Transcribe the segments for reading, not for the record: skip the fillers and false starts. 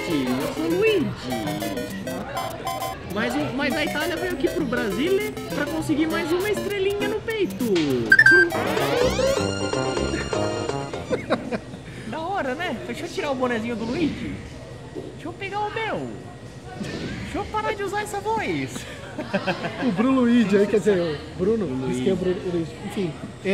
eu sou o Luigi. Mas a Itália veio aqui pro Brasil pra conseguir mais uma estrelinha no peito. Da hora, né? Deixa eu tirar o bonezinho do Luigi. Deixa eu pegar o meu. Deixa eu parar de usar essa voz. O Bruno Luigi aí, quer dizer, o Bruno, Luigi. Enfim,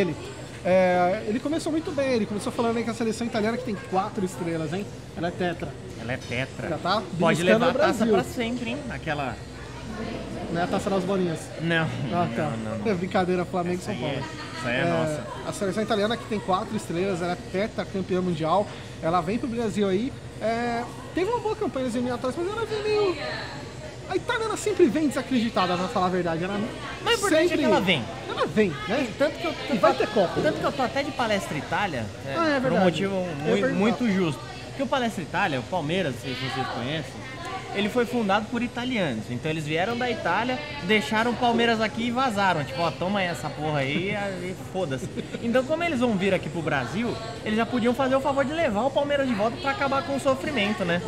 ele começou muito bem, ele começou falando aí que a seleção italiana que tem 4 estrelas, hein? Ela é tetra. Ela é tetra. Já tá pode levar a taça pra sempre, hein? Aquela... Não é a taça das bolinhas. Não. Ah, tá. Não. É brincadeira, Flamengo e São Paulo. Isso aí é nossa. A seleção italiana que tem 4 estrelas, ela é tetra campeã mundial, ela vem pro Brasil aí, teve uma boa campanha nas eliminatórias, mas ela vem meio... A italiana sempre vem desacreditada, pra falar a verdade. Mas o importante é que ela vem. Ela vem, né? Tanto que e vai ter Copa. Tanto que eu tô até de Palestra Itália, é por um motivo muito justo. Porque o Palestra Itália, o Palmeiras, se vocês conhecem, ele foi fundado por italianos. Então eles vieram da Itália, deixaram o Palmeiras aqui e vazaram. Tipo, ó, toma aí essa porra aí e foda-se. Então como eles vão vir aqui pro Brasil, eles já podiam fazer o favor de levar o Palmeiras de volta pra acabar com o sofrimento, né?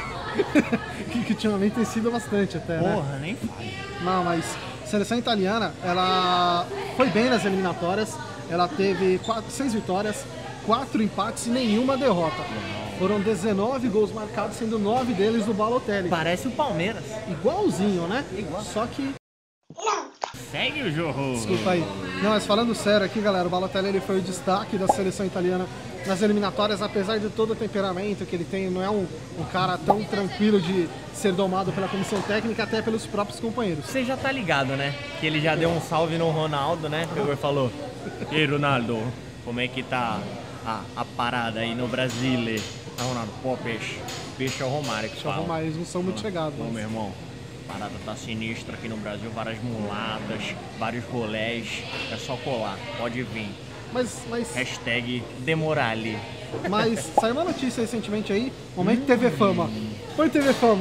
que ultimamente tem sido bastante até, porra, né? nem fale. Não, mas a seleção italiana, ela foi bem nas eliminatórias. Ela teve 6 vitórias, 4 empates e nenhuma derrota. Foram 19 gols marcados, sendo 9 deles do Balotelli. Parece o Palmeiras. Igualzinho, né? Igual. Só que... Segue o jogo. Desculpa aí. Não, mas falando sério aqui, galera, o Balotelli ele foi o destaque da seleção italiana nas eliminatórias, apesar de todo o temperamento que ele tem, não é um cara tão tranquilo de ser domado pela comissão técnica, até pelos próprios companheiros. Você já tá ligado, né? Que ele já deu um salve no Ronaldo, né? Pegou e falou: E aí, Ronaldo, como é que tá a parada aí no Brasil? Ah, Ronaldo, pô, peixe é o Romário que fala. Romário, eles não são muito chegados. Não, meu irmão. A parada tá sinistra aqui no Brasil, várias mulatas, vários rolés, é só colar, pode vir. Mas... Hashtag Demorali. Mas saiu uma notícia recentemente aí, momento TV Fama. Foi TV Fama.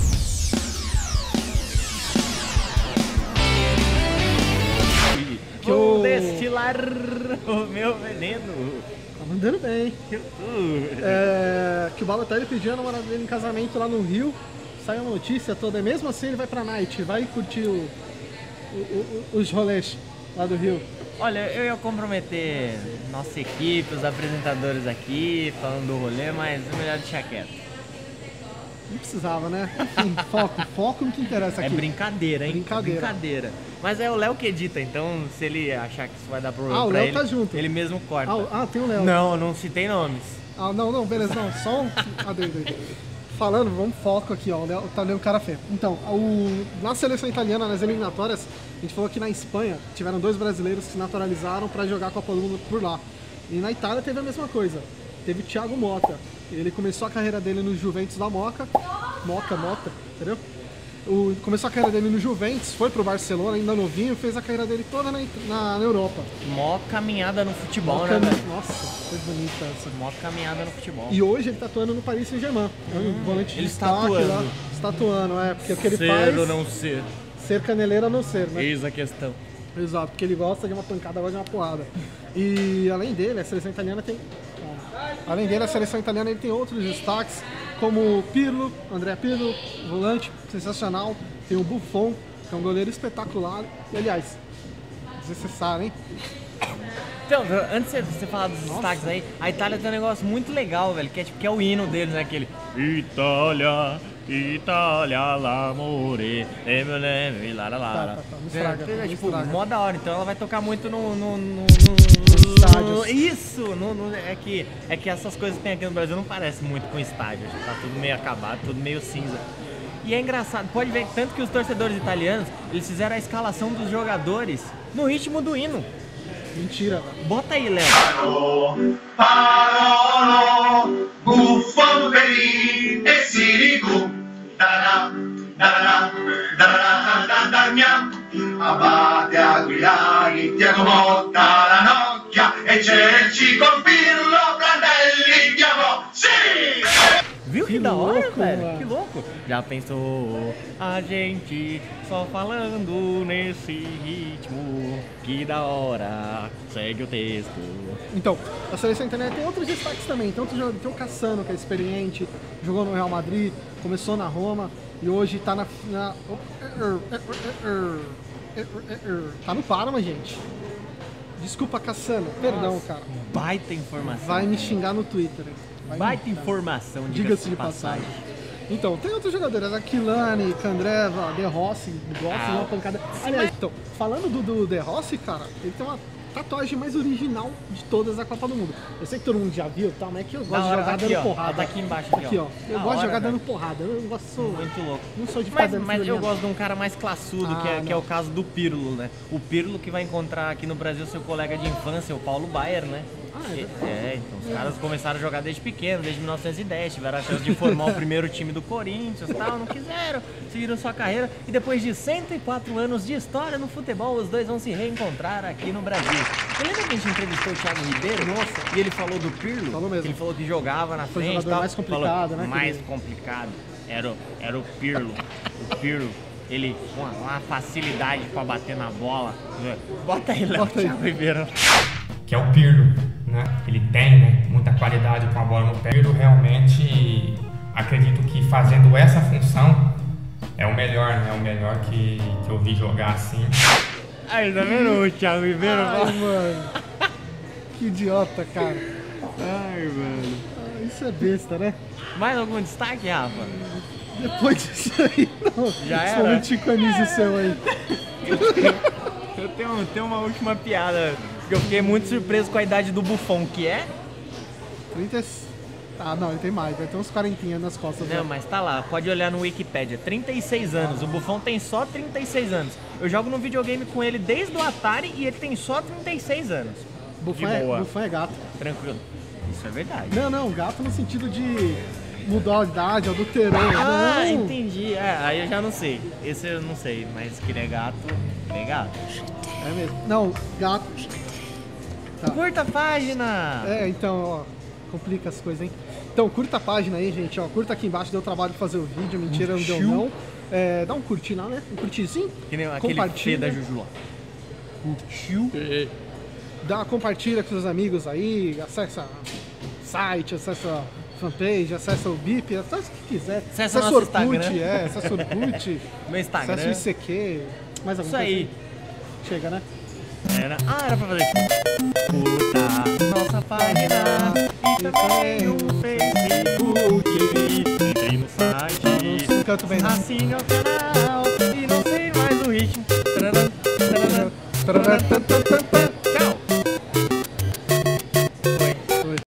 Vou destilar o meu veneno. Tá mandando bem. Que o Balotelli pediu a namorada dele em casamento lá no Rio. Saiu uma notícia toda, e mesmo assim ele vai pra night, vai curtir os rolês lá do Rio. Olha, eu ia comprometer nossa equipe, os apresentadores aqui, falando do rolê, mas é melhor deixar quieto. Não precisava, né? Enfim, foco no que interessa aqui. É brincadeira, hein? Brincadeira. Mas é o Léo que edita, então se ele achar que isso vai dar problema o pra Léo ele, tá junto. Ele mesmo corta. Tem o Léo. Não citei nomes. Não, beleza, não, só um... Falando, vamos foco aqui, ó, tá olhando cara feio. Então, na seleção italiana, nas eliminatórias, a gente falou que na Espanha tiveram 2 brasileiros que se naturalizaram para jogar a Copa do Mundo por lá. E na Itália teve a mesma coisa. Teve o Thiago Motta. Ele começou a carreira dele no Juventus da Motta, entendeu? Começou a carreira dele no Juventus, foi pro Barcelona, ainda novinho, fez a carreira dele toda na Europa. Mó caminhada no futebol, né, velho? Nossa, foi bonita essa. Mó caminhada no futebol. E hoje ele tá atuando no Paris Saint-Germain. Volante de destaque lá. Está atuando, porque o que ele faz... Ser ou não ser? Ser caneleiro ou não ser, né? Eis a questão. Exato, porque ele gosta de uma pancada, gosta de uma porrada. E além dele, a seleção italiana tem... ele tem outros destaques, como o Pirlo, Andrea Pirlo, volante sensacional. Tem o Buffon, que é um goleiro espetacular. E, aliás, desnecessário, hein? Então, antes de você falar dos destaques aí, a Itália tem um negócio muito legal, velho, que é o hino deles, né? Aquele Itália, Itália, l'amore, lá. Tá, me estraga, tipo, mó da hora, então ela vai tocar muito no estádios. Isso! É que essas coisas que tem aqui no Brasil não parecem muito com estádio, tá tudo meio acabado, tudo meio cinza. E é engraçado, pode ver que tanto que os torcedores italianos, eles fizeram a escalação dos jogadores no ritmo do hino. Mentira. Bota aí, Léo. Parolo, Buffon, Belin e Sirigu. Abate, Aguilari, Tiago Motta, Ranocchia e Cerci con Pirlo, Prandelli, Diamo, sì! Viu que Que da hora, louco, velho? mano. Que louco. Já pensou a gente só falando nesse ritmo? Que da hora. Segue o texto. Então, a seleção italiana tem outros destaques também. Tem outro jogador, tem o Cassano, que é experiente, jogou no Real Madrid, começou na Roma e hoje tá tá no Parma, gente. Desculpa, Cassano. Perdão, cara. Baita informação. Vai me xingar no Twitter. Vai me Baita xingar. informação, Diga-se de passagem. Então, tem outros jogadores, Aquilani, Candreva, De Rossi, gosta de uma pancada. Aliás, então, falando do De Rossi, cara, ele tem uma tatuagem mais original de todas da Copa do Mundo. Eu sei que todo mundo já viu e tal, mas é que eu gosto de jogar aqui, dando ó. porrada. Tá aqui embaixo, Aqui, ó. Eu Da gosto de hora, jogar velho. dando porrada. Eu não gosto, Muito louco. não sou de ficar dando Mas eu figurinha. gosto de um cara mais classudo, que é o caso do Pirlo, né? O Pirlo que vai encontrar aqui no Brasil seu colega de infância, o Paulo Baier, né? Então os caras começaram a jogar desde pequeno, desde 1910, tiveram a chance de formar o primeiro time do Corinthians e tal, não quiseram, seguiram sua carreira e depois de 104 anos de história no futebol, os dois vão se reencontrar aqui no Brasil. Você lembra que a gente entrevistou o Thiago Ribeiro? Nossa. E ele falou do Pirlo? Falou mesmo. Ele falou que jogava na Foi o frente e jogador tal. mais complicado, Falou, né, mais querido? complicado era o Pirlo. O Pirlo, ele com uma facilidade pra bater na bola. Bota aí, Léo, Bota aí. Thiago Ribeiro. Que é o Pirlo, né? Ele tem, né, muita qualidade com a bola no pé. O Pirlo realmente, acredito que fazendo essa função é o melhor, né? É o melhor que eu vi jogar assim. Aí, tá vendo o Thiago Ribeiro? Ai, mano. Que idiota, cara. Ai, mano. Ah, isso é besta, né? Mais algum destaque, Rafa? Depois disso aí, não. Já Esse era? momento chicanismo seu aí. Eu tenho uma última piada, porque eu fiquei muito surpreso com a idade do Buffon, que é... 30... Ah, não, ele tem mais. Vai ter uns 40 nas costas. Não, né? mas tá lá, pode olhar no Wikipedia, 36 anos, o Buffon tem só 36 anos. Eu jogo no videogame com ele desde o Atari e ele tem só 36 anos. Buffon de boa. Buffon é gato. Tranquilo. Isso é verdade. Não, gato no sentido de mudar a idade, adulterou. Ah, não. entendi. Aí eu já não sei. Esse eu não sei, mas que ele é gato, É mesmo. Não, gato. Tá. Curta a página! É, então, ó, complica as coisas, hein? Então, curta a página aí, gente, ó. Curta aqui embaixo, deu trabalho de fazer o vídeo, mentira, não deu não. É, dá um curtir lá, né? Um curtirzinho. Que nem aquele Fê da Juju lá. Curtiu? Compartilha com seus amigos aí, acessa site, acessa fanpage, acessa o BIP, acessa o que quiser. Acessa o nosso Orkut, Instagram. acessa o Orkut, Meu Instagram. acessa o ICQ, mais alguma Isso aí. coisa? Chega, né? Era pra fazer. Curta nossa página e também no Facebook. Entrei no site. No canto bem. Assine o canal e não sei mais o ritmo. Tararam, tararam. Tarará, tan, tan, tan.